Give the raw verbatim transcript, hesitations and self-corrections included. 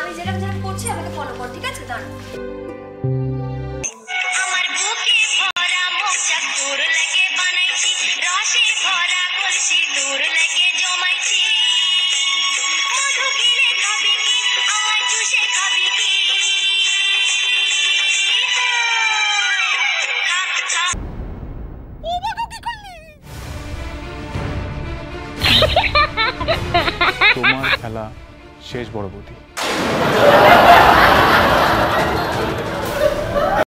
আমি যেরকম যেরকম করছি আমাকে ফলো কর, ঠিক আছে? দাঁড়া। আমার বুকে ভরা মোচা তোর লাগে বানাইছি, রসে ভরা কলসি তোর লাগে জমাইছি। মধু গিলে খাবি কি, আমার চুষে খাবি কি? খা খা। ও বাবা, কি করলি? তোমার খেলা শেষ বড় বৌদি।